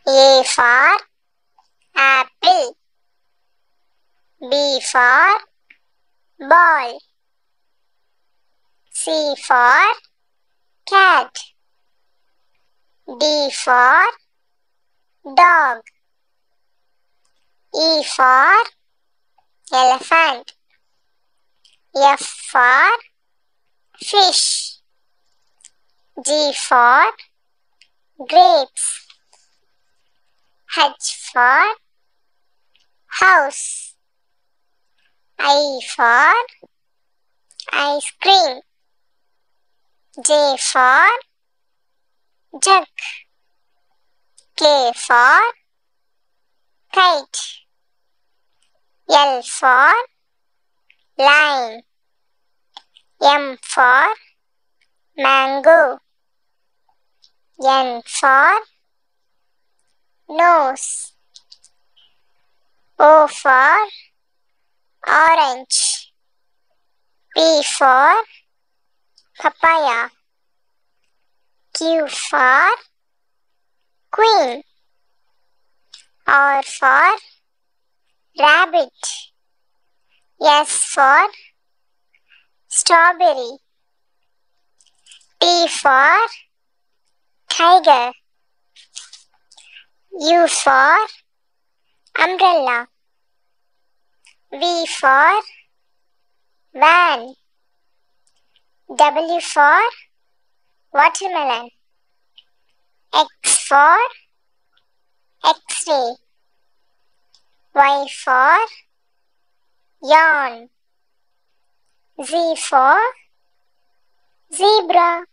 A for apple. B for ball. C for cat. D for dog. E for elephant. F for fish. G for grapes. H for house. I for ice cream. J for jug. K for kite. L for line. M for mango. N for nose. O for orange. P for papaya. Q for queen. R for rabbit. S for strawberry. T for tiger. U for umbrella. V for van. W for watermelon. X for X-ray. Y for yarn. Z for zebra.